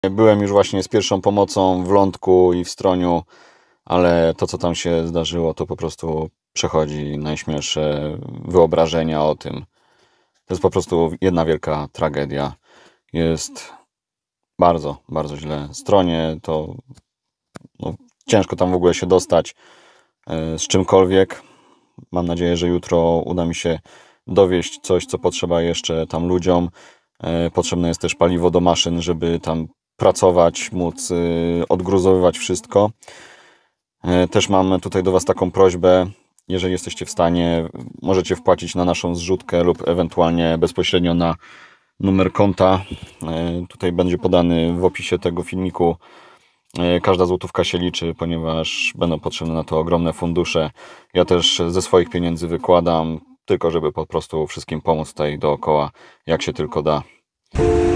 Byłem już właśnie z pierwszą pomocą w Lądku i w Stroniu, ale to, co tam się zdarzyło, to po prostu przechodzi najśmielsze wyobrażenia o tym. To jest po prostu jedna wielka tragedia. Jest bardzo, bardzo źle. Stronie to ciężko tam w ogóle się dostać z czymkolwiek. Mam nadzieję, że jutro uda mi się dowieźć coś, co potrzeba jeszcze tam ludziom. Potrzebne jest też paliwo do maszyn, żeby tam pracować, móc odgruzowywać wszystko. Też mam tutaj do Was taką prośbę. Jeżeli jesteście w stanie, możecie wpłacić na naszą zrzutkę lub ewentualnie bezpośrednio na numer konta. Tutaj będzie podany w opisie tego filmiku. Każda złotówka się liczy, ponieważ będą potrzebne na to ogromne fundusze. Ja też ze swoich pieniędzy wykładam, tylko żeby po prostu wszystkim pomóc tutaj dookoła, jak się tylko da.